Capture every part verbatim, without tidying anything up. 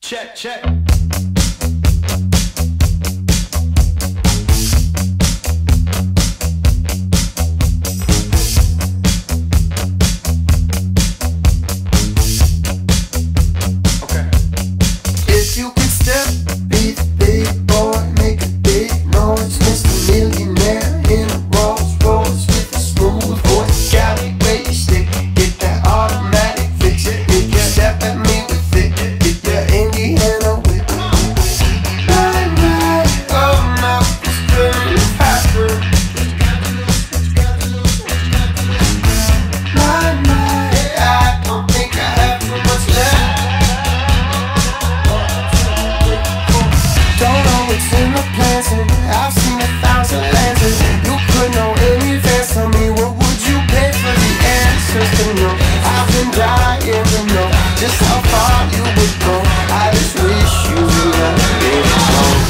Check, check. Okay. If you could step, be the big boy, make a big noise, Mister Millionaire in a Rolls Royce with a smooth voice. Cali where you stick, get that automatic fix it. If you step at me with it, get your Indiana whip. Right, right, oh no, it's turning faster. My, my, I don't think I have too much left. Don't know what's in the plans, and I've seen a thousand lands, and you put no any advance on me. What would you pay for the answers to know? I've been dying to know just how far you would go. I just wish you would let me know.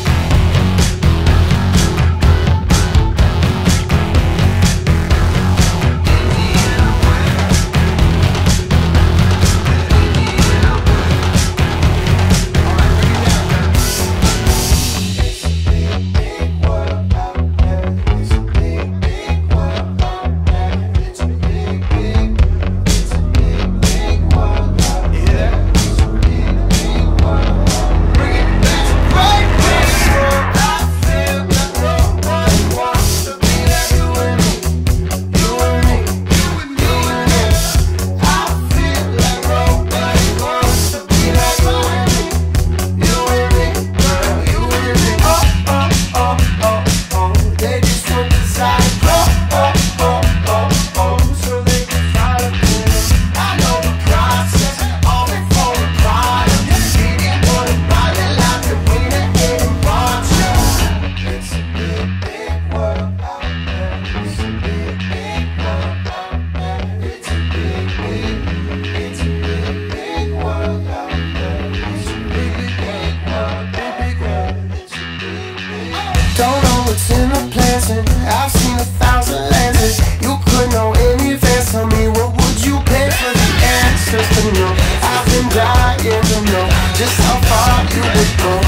Don't know what's in the plans, and I've seen a thousand lands, and you could know any advance on me. What would you pay for the answers to know? I've been dying to know just how far you would go.